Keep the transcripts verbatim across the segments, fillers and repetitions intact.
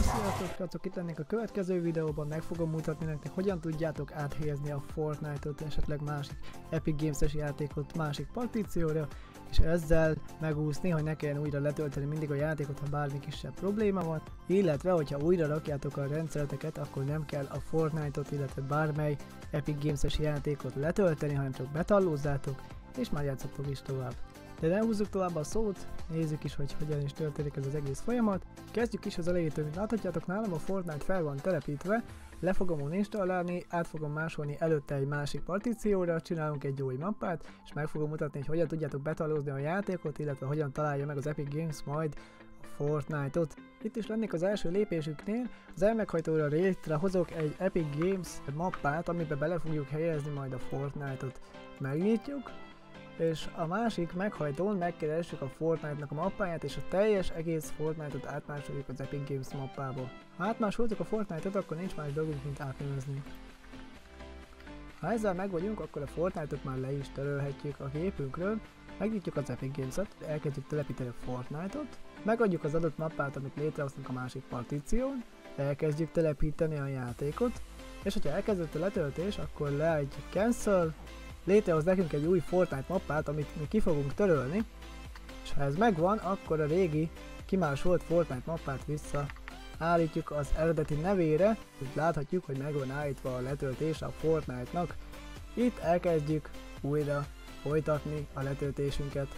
Sziasztok srácok, itt lennék a következő videóban, meg fogom mutatni nektek, hogyan tudjátok áthelyezni a Fortnite-ot, esetleg másik Epic Games-es játékot másik partícióra, és ezzel megúszni, hogy ne kelljen újra letölteni mindig a játékot, ha bármi kisebb probléma van, illetve hogyha újra rakjátok a rendszereteket, akkor nem kell a Fortnite-ot, illetve bármely Epic Games-es játékot letölteni, hanem csak betallózzátok, és már játszhatok is tovább. De nem húzzuk tovább a szót, nézzük is, hogy hogyan is történik ez az egész folyamat. Kezdjük is az elejétől, mint láthatjátok, nálam a Fortnite fel van telepítve, le fogom installálni, át fogom másolni előtte egy másik partícióra, csinálunk egy új mappát, és meg fogom mutatni, hogy hogyan tudjátok betallózni a játékot, illetve hogyan találja meg az Epic Games majd a Fortnite-ot. Itt is lennék az első lépésüknél, az elmeghajtóra létrehozok egy Epic Games mappát, amiben bele fogjuk helyezni majd a Fortnite-ot. Megnyitjuk, és a másik meghajtón megkeressük a Fortnite-nak a mappáját, és a teljes egész Fortnite-ot átmásoljuk az Epic Games mappába. Ha átmásoltuk a Fortnite-ot, akkor nincs más dolgunk, mint átnevezni. Ha ezzel meg vagyunk, akkor a Fortnite-ot már le is törölhetjük a gépünkről, megnyitjuk az Epic Games-et, elkezdjük telepíteni a Fortnite-ot, megadjuk az adott mappát, amit létrehoztunk a másik partíción, elkezdjük telepíteni a játékot, és hogyha elkezdett a letöltés, akkor le egy cancel, létrehoz nekünk egy új Fortnite mappát, amit mi ki fogunk törölni, és ha ez megvan, akkor a régi kimásolt Fortnite mappát vissza állítjuk az eredeti nevére, úgy láthatjuk, hogy meg van állítva a letöltés a Fortnite-nak. Itt elkezdjük újra folytatni a letöltésünket.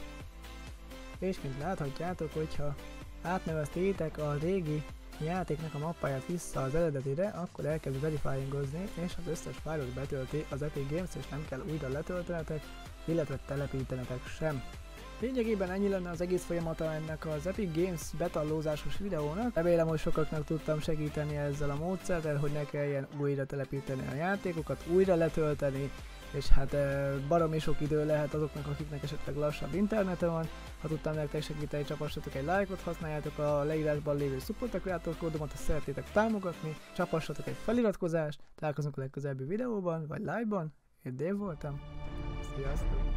És mint láthatjátok, hogyha átneveztétek a régi játéknak a mappáját vissza az eredetire, akkor elkezd verifyingozni, és az összes fájlot betölti az Epic Games, és nem kell újra letöltenetek, illetve telepítenetek sem. Lényegében ennyi lenne az egész folyamata ennek az Epic Games betallózásos videónak. Remélem, hogy sokaknak tudtam segíteni ezzel a módszerrel, hogy ne kelljen újra telepíteni a játékokat, újra letölteni, és hát baromi sok idő lehet azoknak, akiknek esetleg lassabb internete van. Ha tudtam nektek segíteni, csapassatok egy lájkot, használjátok a leírásban lévő Support a Creator kódomat, ha szeretnétek támogatni, csapassatok egy feliratkozást, találkozunk a legközelebbi videóban, vagy live-ban. Én Dave voltam, sziasztok!